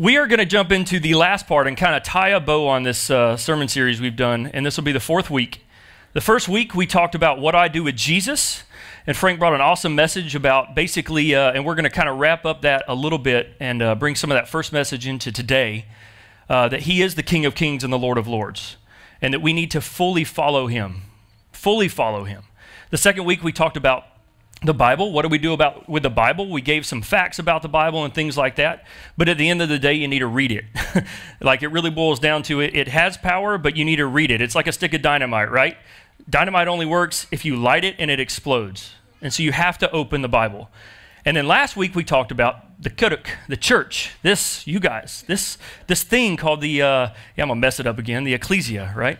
We are going to jump into the last part and kind of tie a bow on this sermon series we've done, and this will be the fourth week. The first week, we talked about what I do with Jesus, and Frank brought an awesome message about basically, and we're going to kind of wrap up that a little bit and bring some of that first message into today, that he is the King of Kings and the Lord of Lords, and that we need to fully follow him. Fully follow him. The second week, we talked about the Bible. What do we do with the Bible? We gave some facts about the Bible and things like that. But at the end of the day, you need to read it. Like it really boils down to it. It has power, but you need to read it. It's like a stick of dynamite, right? Dynamite only works if you light it and it explodes. And so you have to open the Bible. And then last week we talked about the church, you guys, this thing called I'm gonna mess it up again, the ecclesia, right?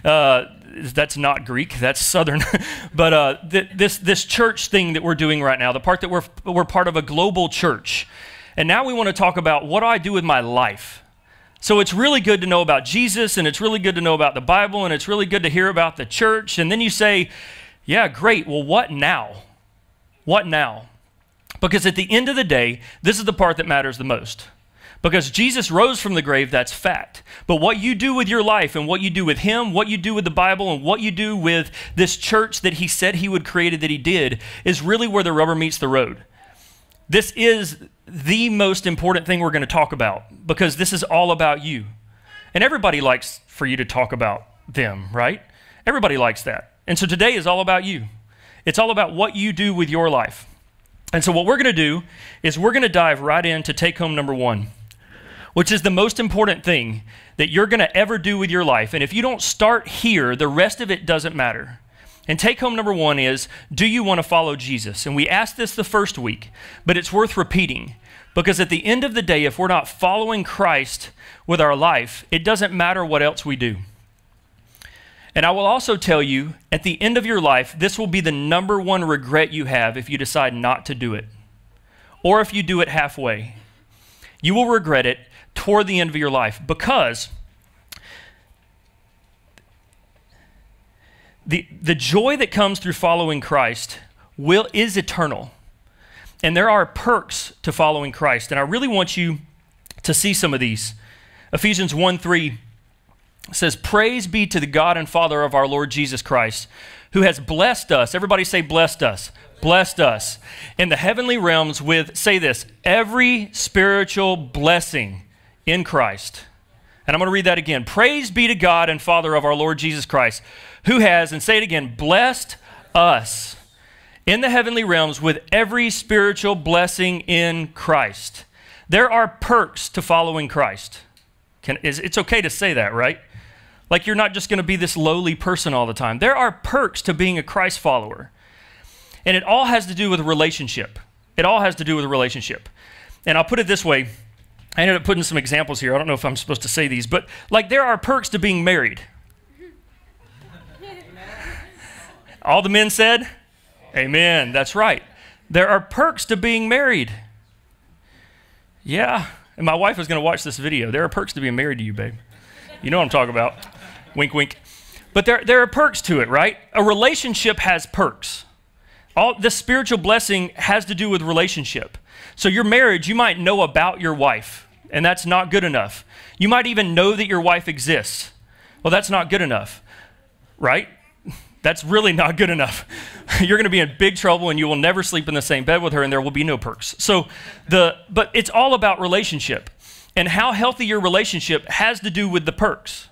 That's not Greek, that's Southern. But this church thing that we're doing right now, the part that we're part of a global church. And now we want to talk about what do I do with my life. So it's really good to know about Jesus, and it's really good to know about the Bible, and it's really good to hear about the church. And then you say, yeah, great, well, what now? What now? Because at the end of the day, this is the part that matters the most. Because Jesus rose from the grave, that's fact. But what you do with your life and what you do with him, what you do with the Bible, and what you do with this church that he said he would create, that he did, is really where the rubber meets the road. This is the most important thing we're going to talk about, because this is all about you. And everybody likes for you to talk about them, right? Everybody likes that. And so today is all about you. It's all about what you do with your life. And so what we're going to do is we're going to dive right into take home number one, which is the most important thing that you're going to ever do with your life. And if you don't start here, the rest of it doesn't matter. And take home number one is, do you want to follow Jesus? And we asked this the first week, but it's worth repeating, because at the end of the day, if we're not following Christ with our life, it doesn't matter what else we do. And I will also tell you, at the end of your life, this will be the number one regret you have if you decide not to do it, or if you do it halfway. You will regret it toward the end of your life, because the joy that comes through following Christ is eternal. And there are perks to following Christ, and I really want you to see some of these. Ephesians 1:3 says, "Praise be to the God and Father of our Lord Jesus Christ, who has blessed us," everybody say blessed us, blessed us, "in the heavenly realms with," say this, "every spiritual blessing in Christ." And I'm going to read that again. "Praise be to God and Father of our Lord Jesus Christ, who has," and say it again, "blessed us in the heavenly realms with every spiritual blessing in Christ." There are perks to following Christ. It's okay to say that, right? Like you're not just going to be this lowly person all the time. There are perks to being a Christ follower. And it all has to do with a relationship. It all has to do with a relationship. And I'll put it this way. I ended up putting some examples here. I don't know if I'm supposed to say these, but like there are perks to being married. All the men said, amen. That's right. There are perks to being married. Yeah. And my wife is going to watch this video. There are perks to being married to you, babe. You know what I'm talking about. Wink, wink. But there are perks to it, right? A relationship has perks. All this spiritual blessing has to do with relationship. So your marriage, you might know about your wife, and that's not good enough. You might even know that your wife exists. Well, that's not good enough, right? That's really not good enough. You're going to be in big trouble, and you will never sleep in the same bed with her, and there will be no perks. But it's all about relationship. And how healthy your relationship has to do with the perks.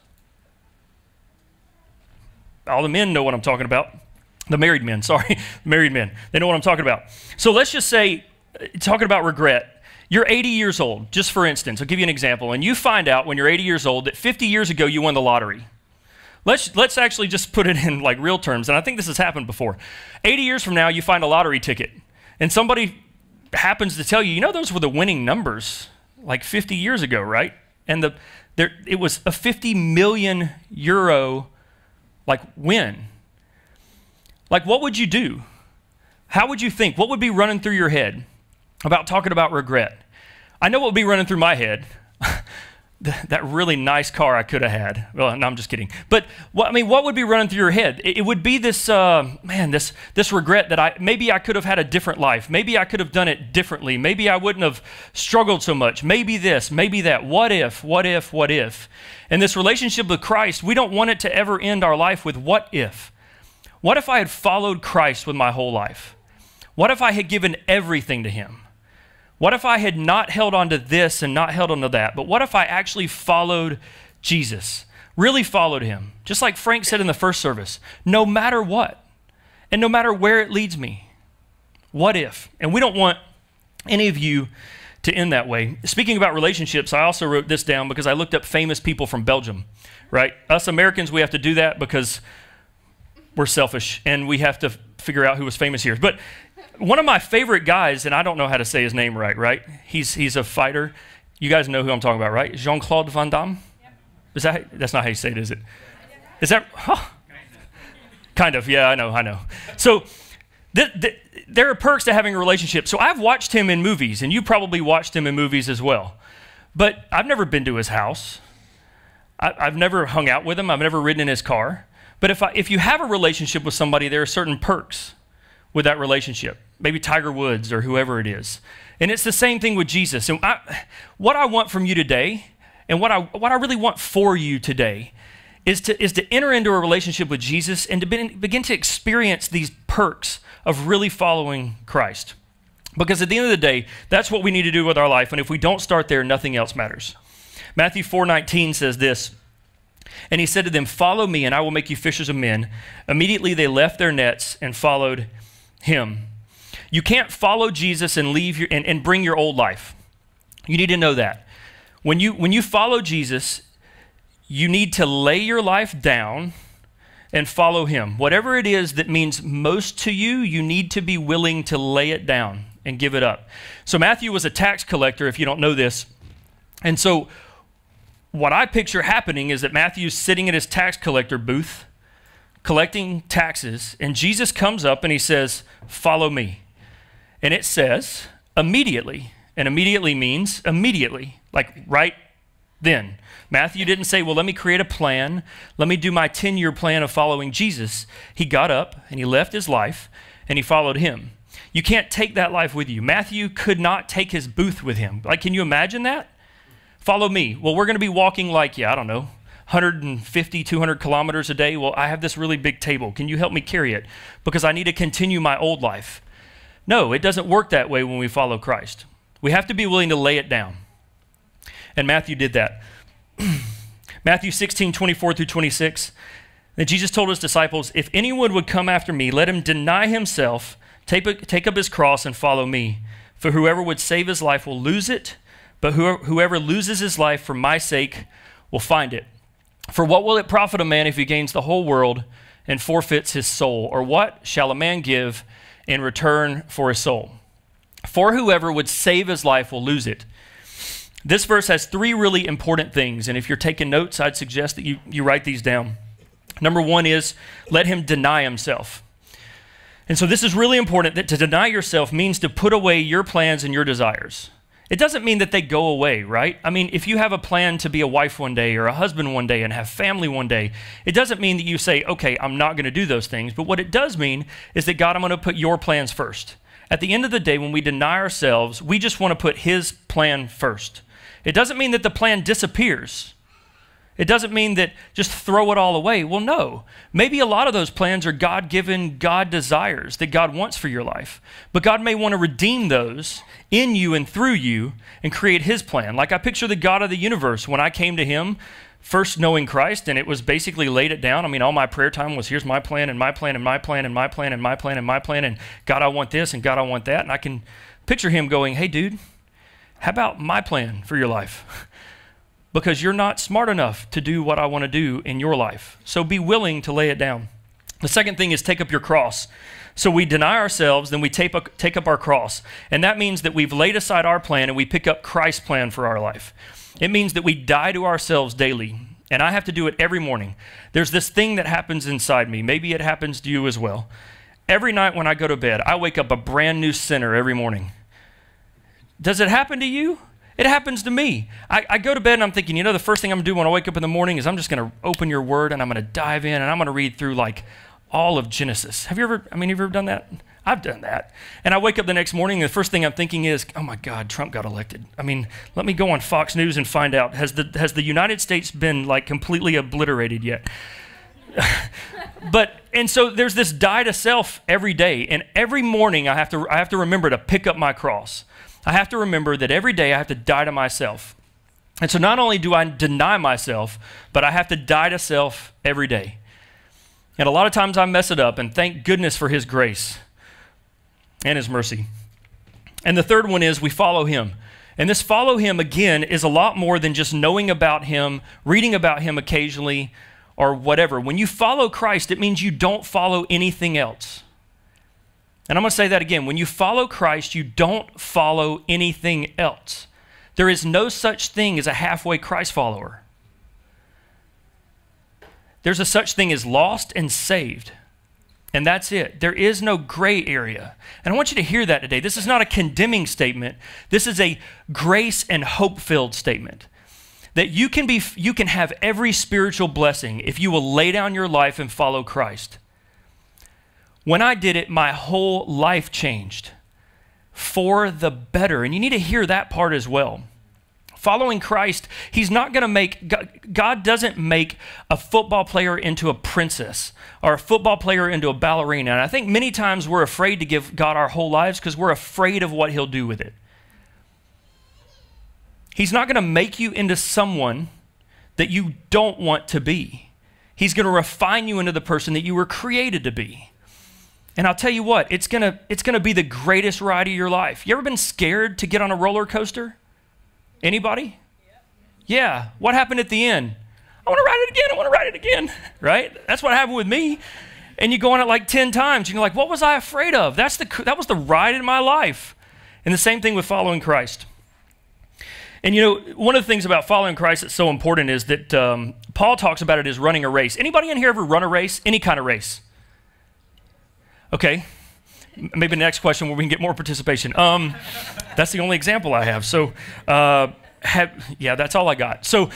All the men know what I'm talking about. The married men, sorry. Married men. They know what I'm talking about. So let's just say, talking about regret, you're 80 years old, just for instance. I'll give you an example. And you find out when you're 80 years old that 50 years ago you won the lottery. Let's actually just put it in like real terms. And I think this has happened before. 80 years from now, you find a lottery ticket. And somebody happens to tell you, those were the winning numbers like 50 years ago, right? And it was a 50 million euro like win. Like what would you do? How would you think? What would be running through your head about talking about regret? I know what would be running through my head. that really nice car I could have had. Well, no, I'm just kidding. But what would be running through your head? It would be this, this regret that maybe I could have had a different life. Maybe I could have done it differently. Maybe I wouldn't have struggled so much. Maybe this, maybe that. What if? And this relationship with Christ, we don't want it to ever end our life with what if. What if I had followed Christ with my whole life? What if I had given everything to him? What if I had not held on to this and not held on to that? But what if I actually followed Jesus, really followed him? Just like Frank said in the first service, no matter what, and no matter where it leads me. What if? And we don't want any of you to end that way. Speaking about relationships, I also wrote this down because I looked up famous people from Belgium, right? Us Americans, we have to do that because we're selfish and we have to figure out who was famous here. But one of my favorite guys, and I don't know how to say his name right? He's a fighter. You guys know who I'm talking about, right? Jean-Claude Van Damme? Yep. That's not how you say it, is it? Is that? Huh? Kind of, yeah, I know. So there are perks to having a relationship. So I've watched him in movies, and you probably watched him in movies as well. But I've never been to his house. I've never hung out with him. I've never ridden in his car. But if you have a relationship with somebody, there are certain perks with that relationship, maybe Tiger Woods or whoever it is. And it's the same thing with Jesus. And what I want from you today, and what I really want for you today, is to enter into a relationship with Jesus and to begin to experience these perks of really following Christ. Because at the end of the day, that's what we need to do with our life. And if we don't start there, nothing else matters. Matthew 4:19 says this, and he said to them, "Follow me, and I will make you fishers of men." Immediately they left their nets and followed him. You can't follow Jesus and leave and bring your old life. You need to know that. When you follow Jesus, you need to lay your life down and follow him. Whatever it is that means most to you, you need to be willing to lay it down and give it up. So Matthew was a tax collector, if you don't know this. And so what I picture happening is that Matthew's sitting at his tax collector booth, collecting taxes, and Jesus comes up and he says, "Follow me." And it says, immediately. And immediately means immediately, like right then. Matthew didn't say, well, let me create a plan. Let me do my 10-year plan of following Jesus. He got up and he left his life and he followed him. You can't take that life with you. Matthew could not take his booth with him. Like, can you imagine that? Follow me. Well, we're going to be walking like, 150, 200 kilometers a day. Well, I have this really big table. Can you help me carry it? Because I need to continue my old life. No, it doesn't work that way when we follow Christ. We have to be willing to lay it down. And Matthew did that. Matthew 16:24-26. Then Jesus told his disciples, "If anyone would come after me, let him deny himself, take up his cross and follow me. For whoever would save his life will lose it, but whoever loses his life for my sake will find it. For what will it profit a man if he gains the whole world and forfeits his soul? Or what shall a man give in return for his soul? For whoever would save his life will lose it." This verse has three really important things, and if you're taking notes, I'd suggest that you write these down. Number one is, let him deny himself. And so this is really important, that to deny yourself means to put away your plans and your desires. It doesn't mean that they go away, right? I mean, if you have a plan to be a wife one day or a husband one day and have family one day, it doesn't mean that you say, okay, I'm not going to do those things. But what it does mean is that, God, I'm going to put your plans first. At the end of the day, when we deny ourselves, we just want to put his plan first. It doesn't mean that the plan disappears. It doesn't mean that just throw it all away. Well, no. Maybe a lot of those plans are God-given, God desires that God wants for your life. But God may want to redeem those in you and through you and create his plan. Like I picture the God of the universe when I came to him, first knowing Christ, and it was basically laid it down. I mean, all my prayer time was, here's my plan and my plan and my plan and my plan and my plan and my plan, and God, I want this, and God, I want that. And I can picture him going, hey, dude, how about my plan for your life? Because you're not smart enough to do what I want to do in your life. So be willing to lay it down. The second thing is take up your cross. So we deny ourselves, then we take up our cross. And that means that we've laid aside our plan and we pick up Christ's plan for our life. It means that we die to ourselves daily. And I have to do it every morning. There's this thing that happens inside me. Maybe it happens to you as well. Every night when I go to bed, I wake up a brand new sinner every morning. Does it happen to you? It happens to me. I go to bed and I'm thinking, the first thing I'm going to do when I wake up in the morning is I'm just going to open your word and I'm going to dive in and I'm going to read through like all of Genesis. Have you ever done that? I've done that. And I wake up the next morning and the first thing I'm thinking is, oh my God, Trump got elected. Let me go on Fox News and find out, has the United States been like completely obliterated yet? And so there's this die to self every day. And every morning I have to remember to pick up my cross. I have to remember that every day I have to die to myself. And so not only do I deny myself, but I have to die to self every day. And a lot of times I mess it up, and thank goodness for his grace and his mercy. And the third one is we follow him. And this follow him, again, is a lot more than just knowing about him, reading about him occasionally, or whatever. When you follow Christ, it means you don't follow anything else. And I'm going to say that again. When you follow Christ, you don't follow anything else. There is no such thing as a halfway Christ follower. There's a such thing as lost and saved. And that's it. There is no gray area. And I want you to hear that today. This is not a condemning statement. This is a grace and hope-filled statement. That you can have every spiritual blessing if you will lay down your life and follow Christ. When I did it, my whole life changed for the better. And you need to hear that part as well. Following Christ, he's not going to make, God doesn't make a football player into a princess or a football player into a ballerina. And I think many times we're afraid to give God our whole lives because we're afraid of what he'll do with it. He's not going to make you into someone that you don't want to be. He's going to refine you into the person that you were created to be. And I'll tell you what, it's gonna be the greatest ride of your life. You ever been scared to get on a roller coaster? Anybody? Yeah. What happened at the end? I want to ride it again. I want to ride it again. Right? That's what happened with me. And you go on it like 10 times. You're like, what was I afraid of? That was the ride in my life. And the same thing with following Christ. And one of the things about following Christ that's so important is that Paul talks about it as running a race. Anybody in here ever run a race? Any kind of race? Okay, maybe the next question where we can get more participation. That's the only example I have. So, that's all I got. So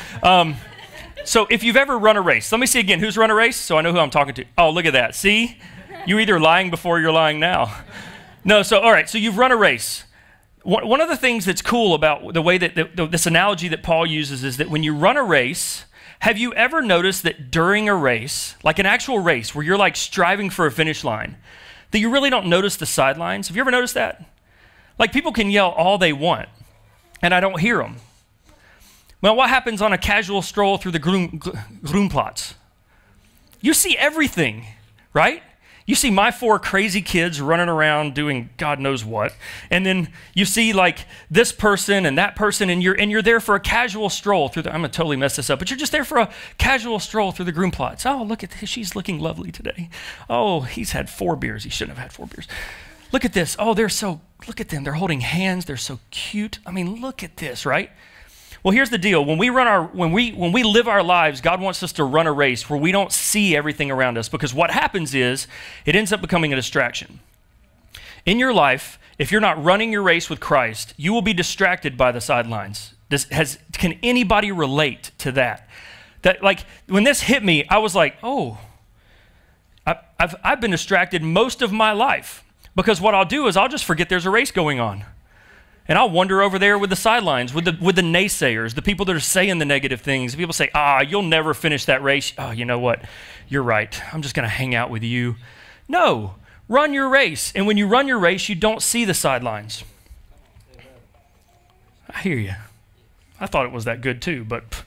if you've ever run a race, let me see again, who's run a race? So I know who I'm talking to. Oh, look at that. See, you're either lying before you're lying now. No, so all right, so you've run a race. One of the things that's cool about the way that this analogy that Paul uses is that when you run a race, have you ever noticed that during a race, like an actual race where you're like striving for a finish line, that you really don't notice the sidelines? Have you ever noticed that? Like people can yell all they want, and I don't hear them. Well, what happens on a casual stroll through the Groomplatz? You see everything, right? You see my 4 crazy kids running around doing God knows what, and then you see like this person and that person, and you're there for a casual stroll through I'm gonna totally mess this up, but you're just there for a casual stroll through the Groomplatz. Oh, look at this, she's looking lovely today. Oh, he's had 4 beers. He shouldn't have had 4 beers. Look at this. Oh, look at them. They're holding hands. They're so cute. Look at this, right? Well, here's the deal. When we live our lives, God wants us to run a race where we don't see everything around us, because what happens is it ends up becoming a distraction. In your life, if you're not running your race with Christ, you will be distracted by the sidelines. Can anybody relate to that? That like when this hit me, I was like, oh, I've been distracted most of my life, because what I'll do is I'll just forget there's a race going on. And I'll wander over there with the sidelines, with the naysayers, the people that are saying the negative things. People say, you'll never finish that race. Oh, you know what? You're right. I'm just going to hang out with you. No, run your race. And when you run your race, you don't see the sidelines. I hear you. I thought it was that good too, but.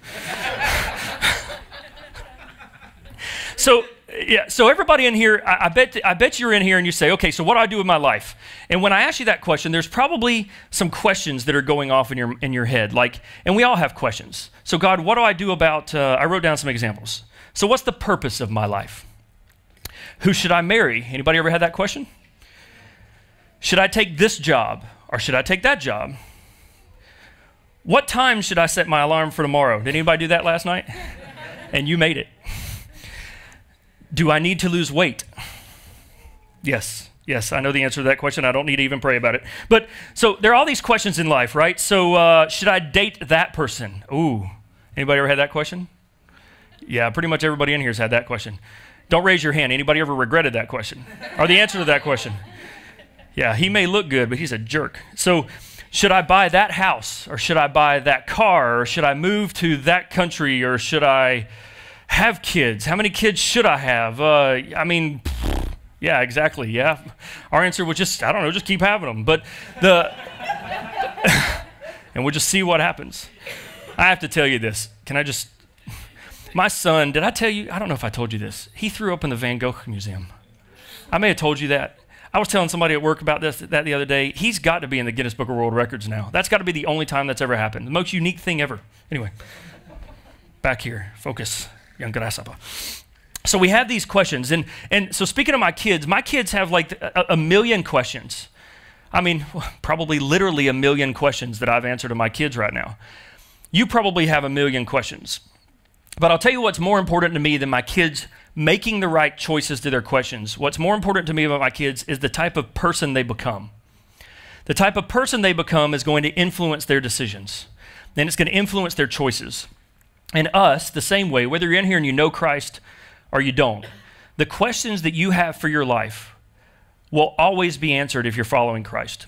So everybody in here, I bet you're in here and you say, okay, so what do I do with my life? And when I ask you that question, there's probably some questions that are going off in your head. And we all have questions. So God, what do I do about, I wrote down some examples. So what's the purpose of my life? Who should I marry? Anybody ever had that question? Should I take this job or should I take that job? What time should I set my alarm for tomorrow? Did anybody do that last night? And you made it. Do I need to lose weight? Yes. Yes, I know the answer to that question. I don't need to even pray about it. But so there are all these questions in life, right? So should I date that person? Ooh, anybody ever had that question? Yeah, pretty much everybody in here has had that question. Don't raise your hand. Anybody ever regretted that question? Or the answer to that question? Yeah, he may look good, but he's a jerk. So should I buy that house? Or should I buy that car? Or should I move to that country? Or should I have kids? How many kids should I have? Yeah, exactly, yeah. Our answer was just, I don't know, just keep having them. But and we'll just see what happens. I have to tell you this. My son, did I tell you? I don't know if I told you this. He threw up in the Van Gogh Museum. I may have told you that. I was telling somebody at work about that the other day. He's got to be in the Guinness Book of World Records now. That's got to be the only time that's ever happened. The most unique thing ever. Anyway, back here. Focus, young grasshopper. So we have these questions. And so speaking of my kids have like a million questions. I mean, probably literally a million questions that I've answered to my kids right now. You probably have a million questions. But I'll tell you what's more important to me than my kids making the right choices to their questions. What's more important to me about my kids is the type of person they become. The type of person they become is going to influence their decisions. And it's going to influence their choices. And us, the same way, whether you're in here and you know Christ or you don't, the questions that you have for your life will always be answered if you're following Christ.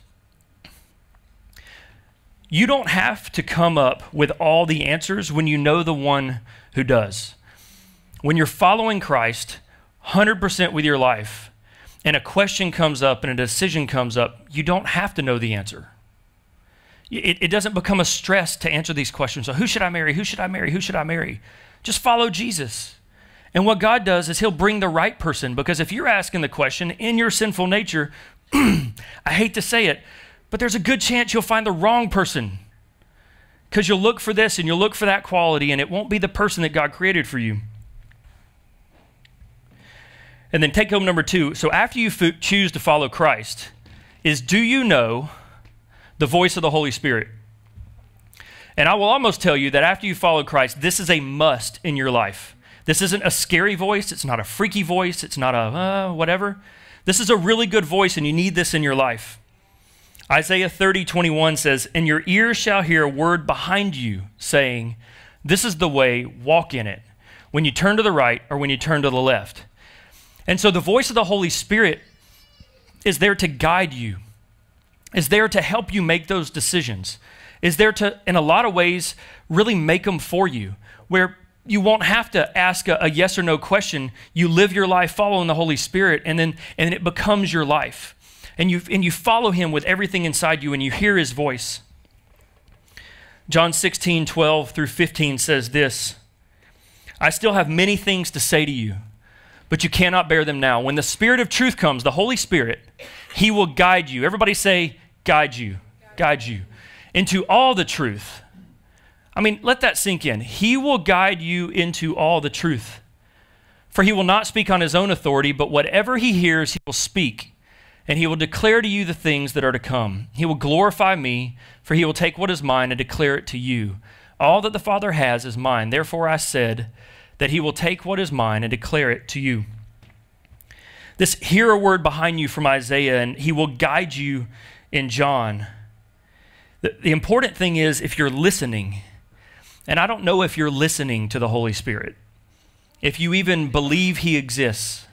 You don't have to come up with all the answers when you know the one who does. When you're following Christ 100% with your life, and a question comes up and a decision comes up, you don't have to know the answer. It doesn't become a stress to answer these questions. So who should I marry? Who should I marry? Who should I marry? Just follow Jesus. And what God does is he'll bring the right person, because if you're asking the question in your sinful nature, I hate to say it, but there's a good chance you'll find the wrong person, because you'll look for this and you'll look for that quality, and it won't be the person that God created for you. And then take home number 2. So after you choose to follow Christ, is do you know the voice of the Holy Spirit? And I will almost tell you that after you follow Christ, this is a must in your life. This isn't a scary voice. It's not a freaky voice. It's not a whatever. This is a really good voice, and you need this in your life. Isaiah 30:21 says, "And your ears shall hear a word behind you saying, this is the way, walk in it, when you turn to the right or when you turn to the left." And so the voice of the Holy Spirit is there to guide you, is there to help you make those decisions, is there to, in a lot of ways, really make them for you, where you won't have to ask a yes or no question. You live your life following the Holy Spirit, and it becomes your life. And you follow him with everything inside you, and you hear his voice. John 16:12 through 15 says this, "I still have many things to say to you, but you cannot bear them now. When the Spirit of truth comes," the Holy Spirit, "he will guide you." Everybody say, guide you, guide you into all the truth. I mean, let that sink in. He will guide you into all the truth. For he will not speak on his own authority, but whatever he hears, he will speak. And he will declare to you the things that are to come. He will glorify me, for he will take what is mine and declare it to you. All that the Father has is mine. Therefore I said that he will take what is mine and declare it to you. This hear a word behind you from Isaiah, and he will guide you in John. The important thing is if you're listening. And I don't know if you're listening to the Holy Spirit, if you even believe he exists.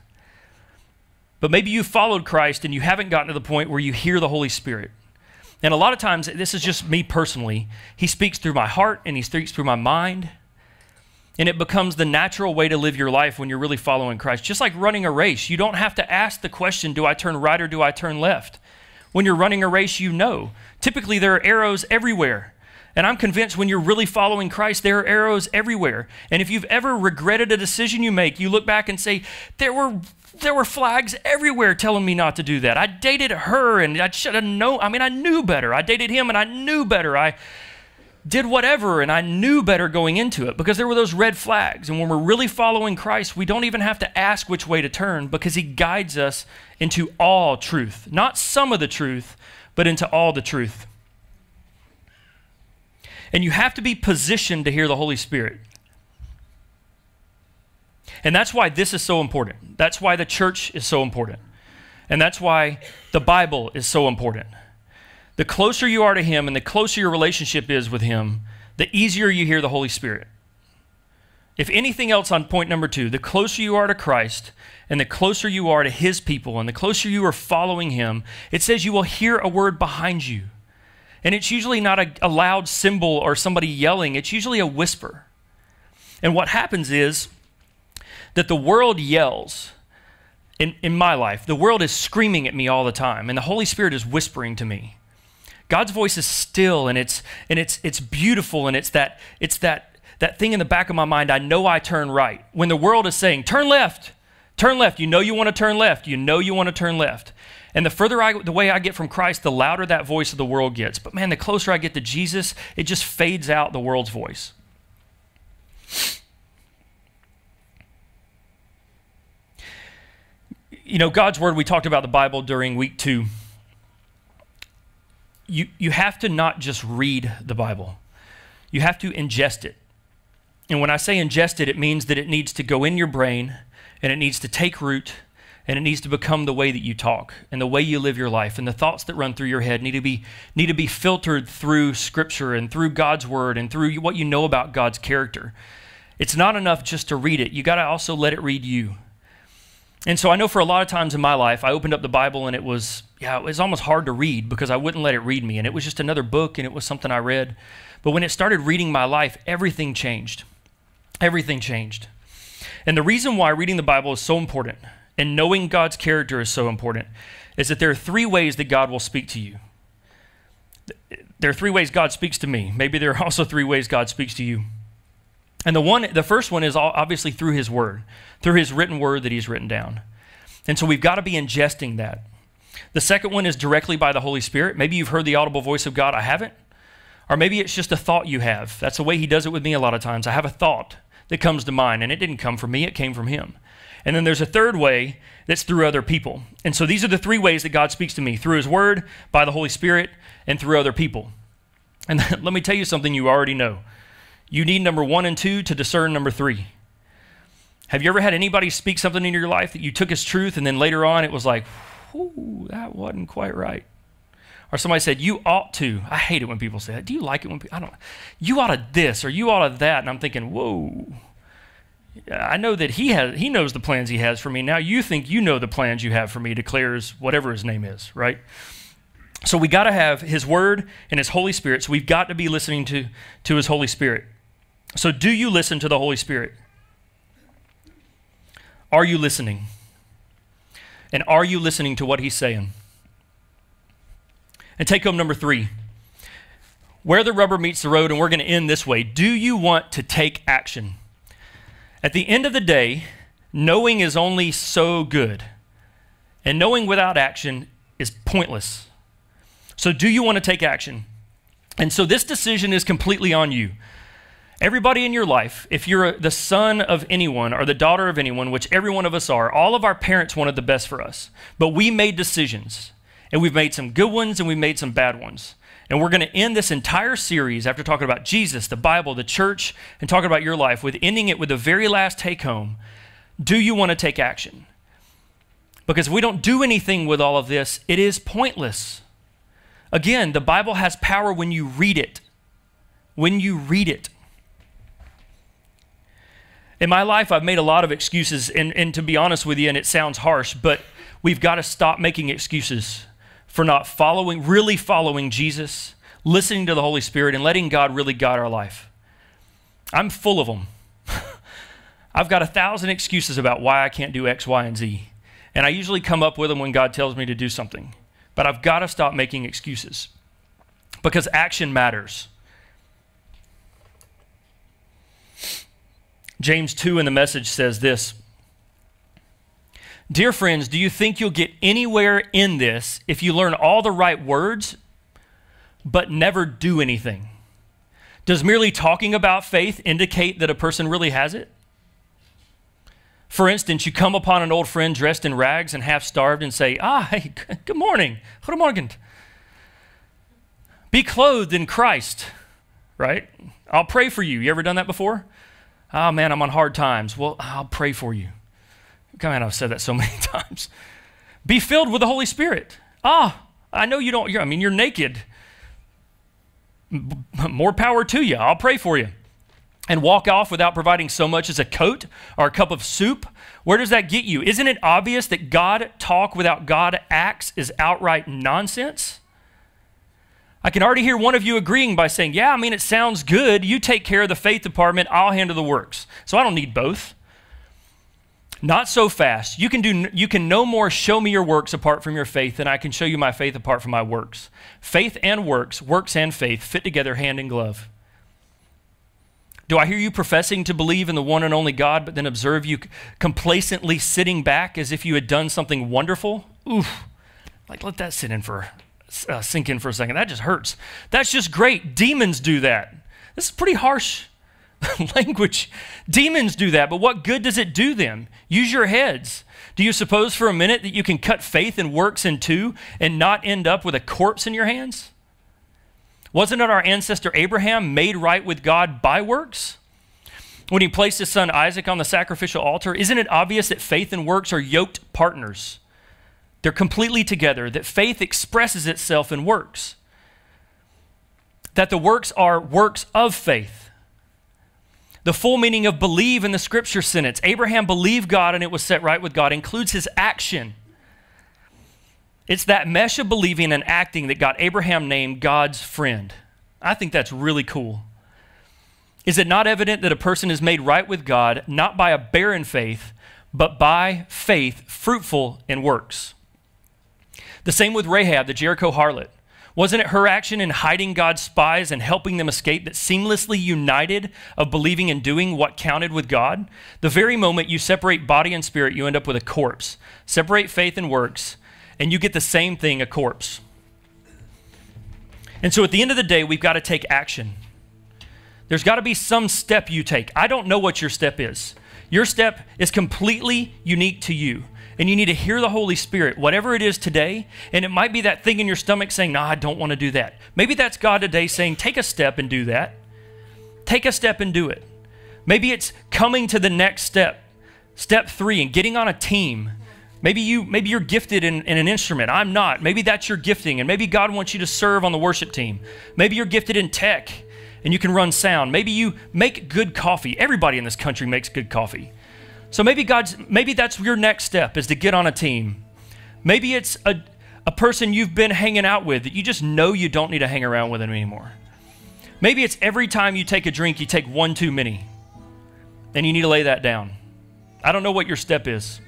But maybe you've followed Christ and you haven't gotten to the point where you hear the Holy Spirit. And a lot of times, this is just me personally, he speaks through my heart and he speaks through my mind. And it becomes the natural way to live your life when you're really following Christ. Just like running a race, you don't have to ask the question, do I turn right or do I turn left? When you're running a race, you know. Typically, there are arrows everywhere. And I'm convinced when you're really following Christ, there are arrows everywhere. And if you've ever regretted a decision you make, you look back and say, there were flags everywhere telling me not to do that. I dated her and I should have known. I mean, I knew better. I dated him and I knew better. I did whatever and I knew better going into it because there were those red flags. And when we're really following Christ, we don't even have to ask which way to turn because he guides us into all truth. Not some of the truth, but into all the truth. And you have to be positioned to hear the Holy Spirit. And that's why this is so important. That's why the church is so important. And that's why the Bible is so important. The closer you are to him and the closer your relationship is with him, the easier you hear the Holy Spirit. If anything else on point number 2, the closer you are to Christ and the closer you are to his people and the closer you are following him, it says you will hear a word behind you. And it's usually not a loud cymbal or somebody yelling. It's usually a whisper. And what happens is that the world yells. In my life, the world is screaming at me all the time, and the Holy Spirit is whispering to me. God's voice is still, and it's beautiful, and it's that thing in the back of my mind. I know I turn right. When the world is saying, turn left, you know you want to turn left, you know you want to turn left. And the way I get from Christ, the louder that voice of the world gets. But man, the closer I get to Jesus, it just fades out the world's voice. You know, God's word, we talked about the Bible during week 2. You have to not just read the Bible. You have to ingest it. And when I say ingest it, it means that it needs to go in your brain, and it needs to take root, and it needs to become the way that you talk and the way you live your life, and the thoughts that run through your head need to be filtered through Scripture and through God's word and through what you know about God's character. It's not enough just to read it. You got to also let it read you. And so I know for a lot of times in my life, I opened up the Bible and it was almost hard to read because I wouldn't let it read me. And it was just another book and it was something I read. But when it started reading my life, everything changed. Everything changed. And the reason why reading the Bible is so important and knowing God's character is so important is that there are 3 ways that God will speak to you. There are 3 ways God speaks to me. Maybe there are also 3 ways God speaks to you. And the first one is obviously through his word, through his written word that he's written down. And so we've got to be ingesting that. The second one is directly by the Holy Spirit. Maybe you've heard the audible voice of God. I haven't. Or maybe it's just a thought you have. That's the way he does it with me a lot of times. I have a thought that comes to mind, and it didn't come from me. It came from him. And then there's a third way that's through other people. And so these are the 3 ways that God speaks to me: through his word, by the Holy Spirit, and through other people. And let me tell you something you already know. You need number 1 and 2 to discern number 3. Have you ever had anybody speak something into your life that you took as truth, and then later on it was like, whoo, that wasn't quite right? Or somebody said, you ought to. I hate it when people say that. Do you like it when people, you ought to this or you ought to that. And I'm thinking, whoa. I know that he knows the plans he has for me. Now you think you know the plans you have for me, declares whatever his name is, right? So we got to have his word and his Holy Spirit. So we've got to be listening to his Holy Spirit. So do you listen to the Holy Spirit? Are you listening? And are you listening to what he's saying? And take home number 3. Where the rubber meets the road, and we're going to end this way. Do you want to take action? At the end of the day, knowing is only so good. And knowing without action is pointless. So do you want to take action? And so this decision is completely on you. Everybody in your life, if you're the son of anyone or the daughter of anyone, which every one of us are, all of our parents wanted the best for us. But we made decisions. And we've made some good ones and we've made some bad ones. And we're going to end this entire series after talking about Jesus, the Bible, the church, and talking about your life with ending it with the very last take home. Do you want to take action? Because if we don't do anything with all of this, it is pointless. Again, the Bible has power when you read it. When you read it. In my life, I've made a lot of excuses, and to be honest with you, and it sounds harsh, but we've got to stop making excuses for not really following Jesus, listening to the Holy Spirit, and letting God really guide our life. I'm full of them. I've got 1,000 excuses about why I can't do X, Y, and Z. And I usually come up with them when God tells me to do something. But I've got to stop making excuses because action matters. James 2 in the Message says this: Dear friends, do you think you'll get anywhere in this if you learn all the right words but never do anything? Does merely talking about faith indicate that a person really has it? For instance, you come upon an old friend dressed in rags and half starved and say, hey, good morning. Good morning. Be clothed in Christ, right? I'll pray for you. You ever done that before? Oh man, I'm on hard times. Well, I'll pray for you. God, man, I've said that so many times. Be filled with the Holy Spirit. I know you don't, you're naked. More power to you. I'll pray for you. And walk off without providing so much as a coat or a cup of soup. Where does that get you? Isn't it obvious that God talk without God acts is outright nonsense? I can already hear one of you agreeing by saying, yeah, it sounds good. You take care of the faith department, I'll handle the works. So I don't need both. Not so fast. You can no more show me your works apart from your faith than I can show you my faith apart from my works. Faith and works, works and faith fit together hand in glove. Do I hear you professing to believe in the one and only God, but then observe you complacently sitting back as if you had done something wonderful? Oof. Let that sink in for a second. That just hurts. That's just great. Demons do that. This is pretty harsh language. Demons do that, but what good does it do them? Use your heads. Do you suppose for a minute that you can cut faith and works in two and not end up with a corpse in your hands? Wasn't it our ancestor Abraham made right with God by works? When he placed his son Isaac on the sacrificial altar, isn't it obvious that faith and works are yoked partners? They're completely together, that faith expresses itself in works, that the works are works of faith. The full meaning of believe in the scripture sentence, Abraham believed God and it was set right with God, includes his action. It's that mesh of believing and acting that got Abraham named God's friend. I think that's really cool. Is it not evident that a person is made right with God, not by a barren faith, but by faith fruitful in works? The same with Rahab, the Jericho harlot. Wasn't it her action in hiding God's spies and helping them escape that seamlessly united of believing and doing what counted with God? The very moment you separate body and spirit, you end up with a corpse. Separate faith and works, and you get the same thing, a corpse. And so at the end of the day, we've got to take action. There's got to be some step you take. I don't know what your step is. Your step is completely unique to you. And you need to hear the Holy Spirit, whatever it is today. And it might be that thing in your stomach saying, no, I don't want to do that. Maybe that's God today saying, take a step and do that. Take a step and do it. Maybe it's coming to the next step, step 3, and getting on a team. Maybe you're gifted in an instrument. I'm not. Maybe that's your gifting, and maybe God wants you to serve on the worship team. Maybe you're gifted in tech, and you can run sound. Maybe you make good coffee. Everybody in this country makes good coffee. So maybe that's your next step, is to get on a team. Maybe it's a person you've been hanging out with that you just know you don't need to hang around with them anymore. Maybe it's every time you take a drink, you take one too many, and you need to lay that down. I don't know what your step is.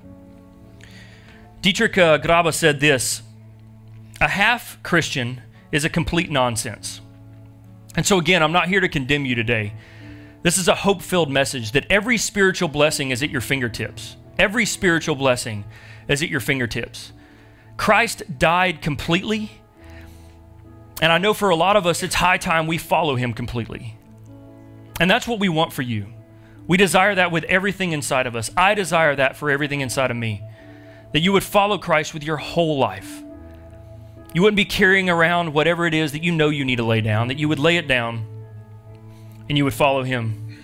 Dietrich Grabe said this: a half Christian is a complete nonsense. And so again, I'm not here to condemn you today. This is a hope-filled message that every spiritual blessing is at your fingertips. Every spiritual blessing is at your fingertips. Christ died completely, and I know for a lot of us, it's high time we follow him completely. And that's what we want for you. We desire that with everything inside of us. I desire that for everything inside of me, that you would follow Christ with your whole life. You wouldn't be carrying around whatever it is that you know you need to lay down, that you would lay it down and you would follow him.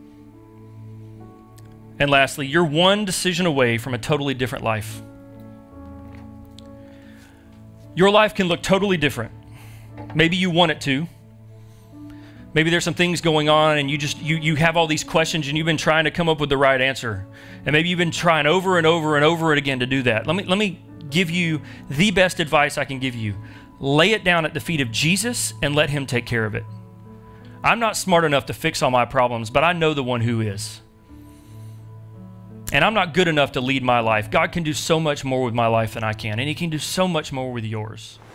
And lastly, you're one decision away from a totally different life. Your life can look totally different. Maybe you want it to. Maybe there's some things going on and you have all these questions and you've been trying to come up with the right answer. And maybe you've been trying over and over and over again to do that. Let me give you the best advice I can give you. Lay it down at the feet of Jesus and let him take care of it. I'm not smart enough to fix all my problems, but I know the one who is. And I'm not good enough to lead my life. God can do so much more with my life than I can, and he can do so much more with yours.